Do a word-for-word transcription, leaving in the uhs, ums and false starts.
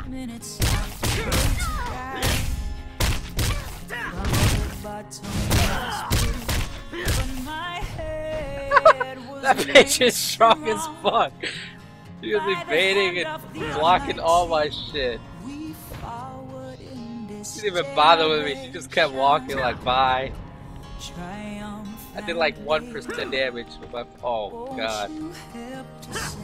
That bitch is strong as fuck. She was evading and blocking all my shit. She didn't even bother with me. She just kept walking like, bye. I did like one percent damage with my. Oh god.